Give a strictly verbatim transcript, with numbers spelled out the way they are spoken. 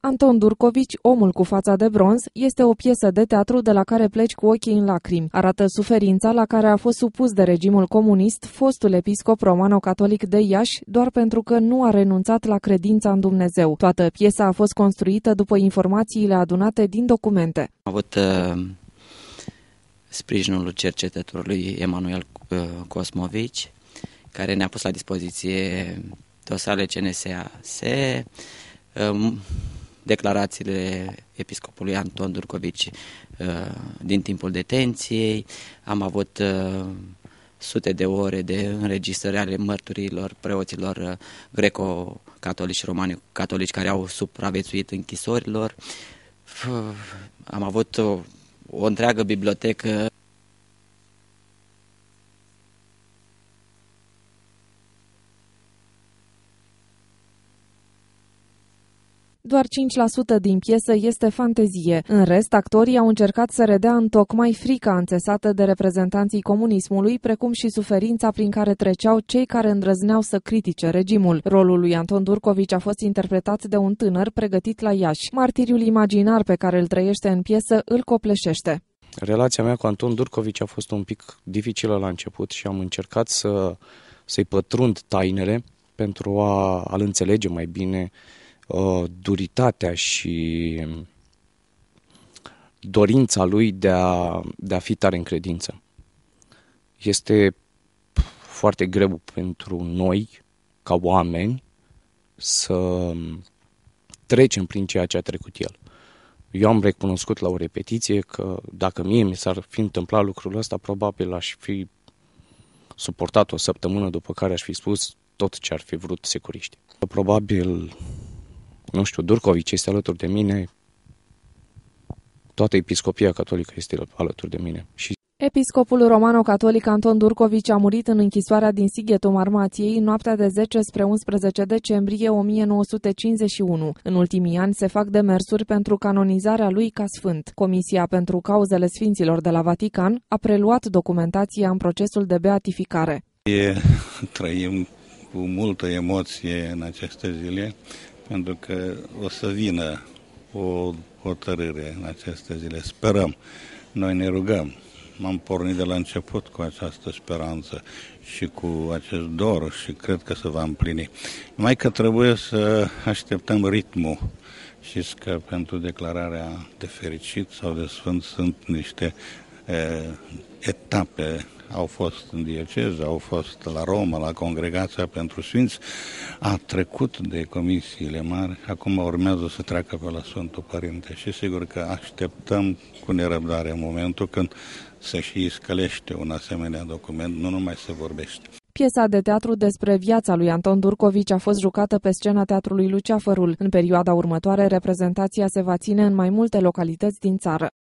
Anton Durcovici, Omul cu fața de bronz, este o piesă de teatru de la care pleci cu ochii în lacrimi. Arată suferința la care a fost supus de regimul comunist fostul episcop romano-catolic de Iași, doar pentru că nu a renunțat la credința în Dumnezeu. Toată piesa a fost construită după informațiile adunate din documente. Am avut uh, sprijinul cercetătorului Emanuel uh, Cosmovici, care ne-a pus la dispoziție dosarele C N S A S, uh, declarațiile episcopului Anton Durcovici uh, din timpul detenției. Am avut uh, sute de ore de înregistrări ale mărturilor preoților uh, greco-catolici, romani-catolici care au supraviețuit închisorilor. Uh, am avut o, o întreagă bibliotecă. Doar cinci la sută din piesă este fantezie. În rest, actorii au încercat să redea întocmai frica înțesată de reprezentanții comunismului, precum și suferința prin care treceau cei care îndrăzneau să critique regimul. Rolul lui Anton Durcovici a fost interpretat de un tânăr pregătit la Iași. Martiriul imaginar pe care îl trăiește în piesă îl copleșește. Relația mea cu Anton Durcovici a fost un pic dificilă la început și am încercat să, să-i pătrund tainele pentru a, a-l înțelege mai bine, duritatea și dorința lui de a, de a fi tare în credință. Este foarte greu pentru noi, ca oameni, să trecem prin ceea ce a trecut el. Eu am recunoscut la o repetiție că dacă mie mi s-ar fi întâmplat lucrul ăsta, probabil aș fi suportat o săptămână, după care aș fi spus tot ce ar fi vrut securiștii. Probabil, nu știu, Durcovici este alături de mine, toată episcopia catolică este alături de mine. Și Episcopul romano-catolic Anton Durcovici a murit în închisoarea din Sighetul Marmației în noaptea de zece spre unsprezece decembrie o mie nouă sute cincizeci și unu. În ultimii ani se fac demersuri pentru canonizarea lui ca sfânt. Comisia pentru cauzele sfinților de la Vatican a preluat documentația în procesul de beatificare. E, trăim cu multă emoție în aceste zile, pentru că o să vină o hotărâre în aceste zile. Sperăm. Noi ne rugăm. M-am pornit de la început cu această speranță și cu acest dor și cred că se va împlini. Numai că trebuie să așteptăm ritmul. Știți că pentru declararea de fericit sau de sfânt sunt niște e, etape. Au fost în dieceză, au fost la Roma, la Congregația pentru Sfinți, a trecut de comisiile mari, acum urmează să treacă pe la Sfântul Părinte și sigur că așteptăm cu nerăbdare momentul când se și iscălește un asemenea document, nu numai se vorbește. Piesa de teatru despre viața lui Anton Durcovici a fost jucată pe scena Teatrului Luceafărul. În perioada următoare, reprezentația se va ține în mai multe localități din țară.